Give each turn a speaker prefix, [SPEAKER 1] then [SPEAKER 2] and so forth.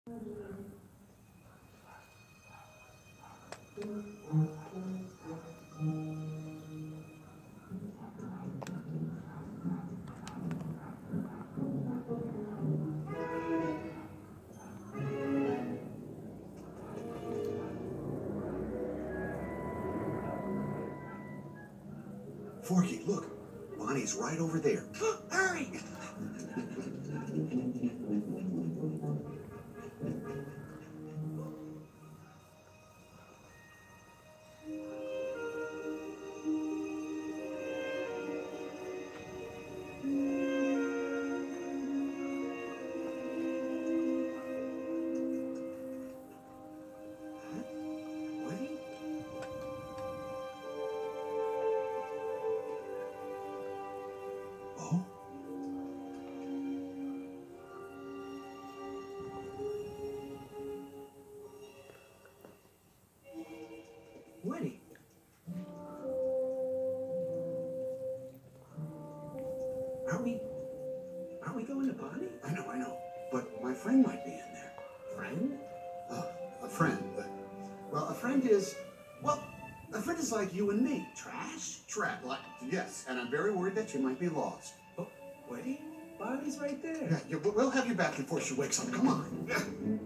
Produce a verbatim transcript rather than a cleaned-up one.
[SPEAKER 1] Forky, look. Bonnie's right over there. Hurry! Oh? Woody. Are we... Are we going to Bonnie? I know, I know. But my friend might be in there. Friend? Uh, a friend. Uh, well, a friend is... Well, a friend is like you and me. Trash? Trash. Like, yes, and I'm very worried that you might be lost. Oh, Woody? Bonnie's right there. Yeah, yeah, we'll have you back before she wakes up. Come on.